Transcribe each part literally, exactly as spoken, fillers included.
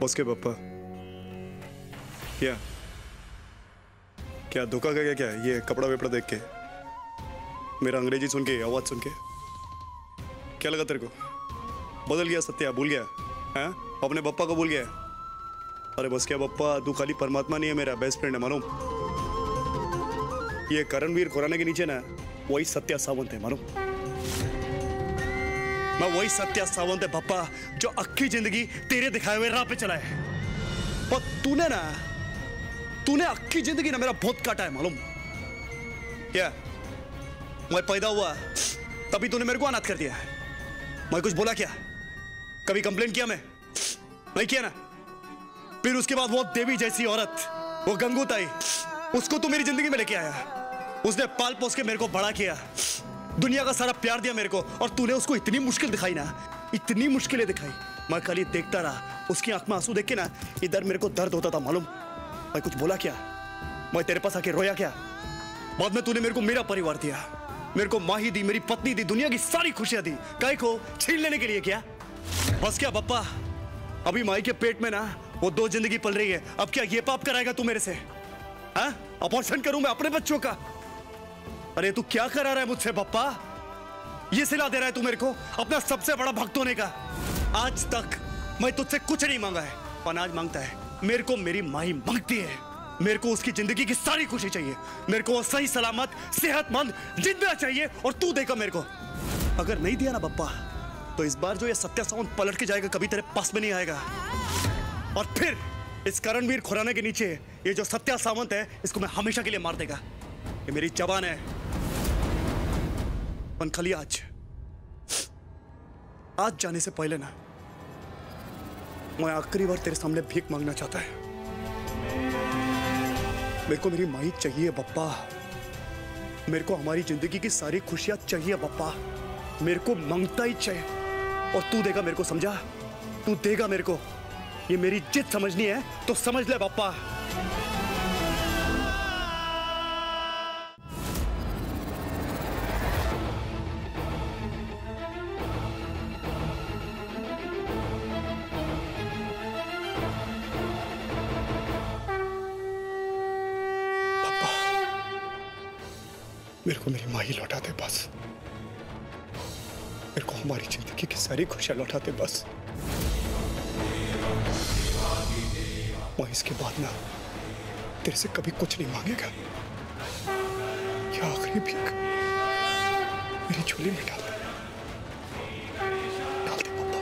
उसके पापा क्या क्या धोखा का क्या क्या ये कपड़ा वेपड़ा देख के, मेरा अंग्रेजी सुन के, आवाज सुन के क्या लगा तेरे को? बदल गया सत्या, भूल गया हैं? अपने पप्पा को भूल गया? अरे बस क्या पप्पा, तू खाली परमात्मा नहीं है, मेरा बेस्ट फ्रेंड है मालूम। ये करणवीर खुराना के नीचे ना वही सत्या सावंत है मालूम। मैं वही सत्या सावंत है पप्पा जो अक्की जिंदगी तेरे दिखाए हुए राह पे चला है। पर तूने ना तूने अक्की जिंदगी ना मेरा बहुत काटा है मालूम। क्या मैं पैदा हुआ तभी तूने मेरे को अनाथ कर दिया? मैं कुछ बोला क्या? कभी कंप्लेन किया मैं? नहीं किया ना। फिर उसके बाद वो देवी जैसी औरत, वो गंगूताई, उसको तू मेरी जिंदगी में लेके आया। उसने पाल पोस के मेरे को बड़ा किया, दुनिया का सारा प्यार दिया मेरे को, और तूने उसको इतनी मुश्किल दिखाई ना, इतनी मुश्किलें दिखाई। मैं खाली देखता रहा, उसकी आंख में आंसू देख के ना इधर मेरे को दर्द होता था मालूम। मैं कुछ बोला क्या? मैं तेरे पास आके रोया क्या? बाद में तूने मेरे को मेरा परिवार दिया, मेरे को माँ ही दी, मेरी पत्नी दी, दुनिया की सारी खुशियां दी। काहे को छीन लेने के लिए क्या? बस क्या पप्पा, अभी माई के पेट में ना वो दो जिंदगी पल रही है। अब क्या ये पाप कराएगा तू मेरे से? हाँ, अबॉर्शन करूं मैं अपने बच्चों का? अरे तू क्या करा रहा है मुझसे पप्पा? ये सिला दे रहा है तू मेरे को अपना सबसे बड़ा भक्त होने का। आज तक मैं तुझसे कुछ नहीं मांगा है, पर आज मांगता है। मेरे को मेरी माई मांगती है, मेरे को उसकी जिंदगी की सारी खुशी चाहिए, मेरे को सही सलामत सेहतमंद जिंदा चाहिए, और तू देगा मेरे को। अगर नहीं दिया ना पप्पा तो इस बार जो ये सत्या सावंत पलट के जाएगा, कभी तेरे पास में नहीं आएगा। और फिर इस करणवीर खुराना के नीचे ये जो सत्या सावंत है, इसको मैं हमेशा के लिए मार देगा। ये मेरी जबान है। पर खाली आज आज जाने से पहले ना मैं आखिरी बार तेरे सामने भीख मांगना चाहता है। मेरे को मेरी माई चाहिए पप्पा, मेरे को हमारी जिंदगी की सारी खुशियां चाहिए पप्पा, मेरे को मांगता ही चाहिए, और तू देगा मेरे को, समझा? तू देगा मेरे को। ये मेरी जिद समझनी है तो समझ ले पप्पा। मेरे को मेरी माँ ही लौटा दे बस, मेरे को हमारी जिंदगी की सारी खुशियां लौटा दे बस। मैं इसके बाद ना तेरे से कभी कुछ नहीं मांगेगा। ये आखिरी भीख मेरी झोली में डाल दे, डाल दे पप्पा।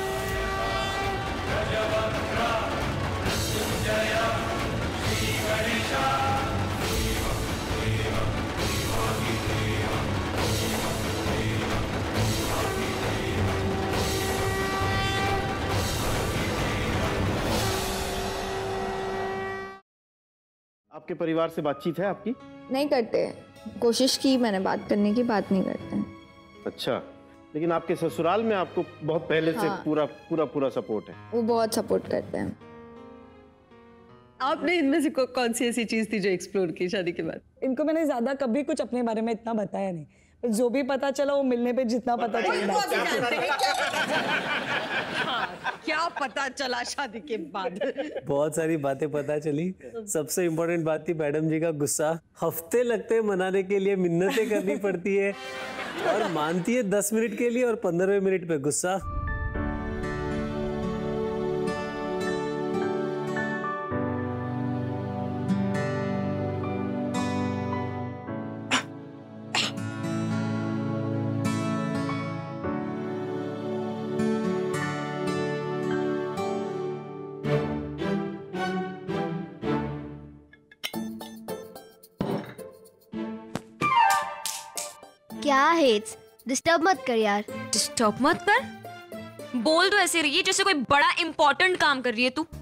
आपके परिवार से बातचीत है आपकी? नहीं करते, कोशिश की मैंने बात करने की, बात नहीं करते। अच्छा, लेकिन आपके ससुराल में आपको बहुत पहले हाँ। से पूरा पूरा पूरा सपोर्ट है? वो बहुत सपोर्ट करते हैं। आपने इनमें से कौन सी ऐसी चीज थी जो एक्सप्लोर की शादी के बाद? इनको मैंने ज्यादा कभी कुछ अपने बारे में इतना बताया नहीं, जो भी पता चला वो मिलने पे जितना पता चला। क्या पता चला शादी के बाद? बहुत सारी बातें पता चली। सबसे इम्पोर्टेंट बात थी मैडम जी का गुस्सा। हफ्ते लगते हैं मनाने के लिए, मिन्नतें करनी पड़ती है, और मानती है दस मिनट के लिए और पंद्रहवें मिनट पे गुस्सा। क्या हेट्स, डिस्टर्ब मत कर यार। डिस्टर्ब मत कर? बोल तो ऐसे रही है जैसे कोई बड़ा इंपॉर्टेंट काम कर रही है तू।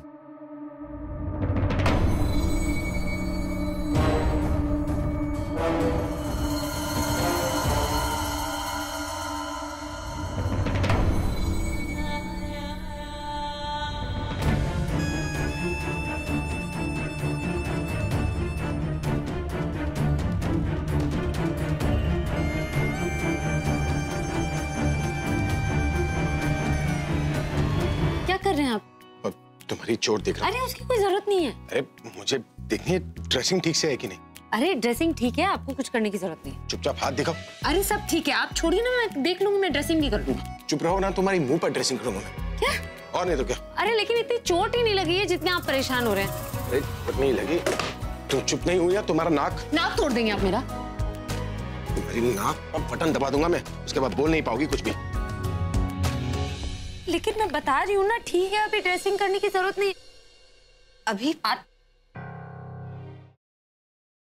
कर रहे हैं आप? तुम्हारी चोट देख रहा हूं। अरे उसकी कोई जरूरत नहीं है। अरे मुझे देखनी है ड्रेसिंग ठीक से है कि नहीं। अरे ड्रेसिंग ठीक है, आपको कुछ करने की जरूरत नहीं। चुपचाप हाथ दिखाओ। अरे सब ठीक है, आप छोड़िए ना, मैं देख लूंगी, मैं ड्रेसिंग भी कर लूंगी। चुप रहो ना, तुम्हारी मुंह पर ड्रेसिंग करूंगा मैं। क्या? और नहीं तो क्या। अरे लेकिन इतनी चोट ही नहीं लगी है जितने आप परेशान हो रहे हैं। अरे चोट नहीं लगी, तुम चुप नहीं हुई या तुम्हारा नाक नाक तोड़ देंगे आप मेरा। तुम्हारी नाक पर बटन दबा दूंगा मैं, उसके बाद बोल नहीं पाओगी कुछ भी। लेकिन मैं बता रही हूँ ना, ठीक है, अभी ड्रेसिंग करने की जरूरत नहीं। अभी बात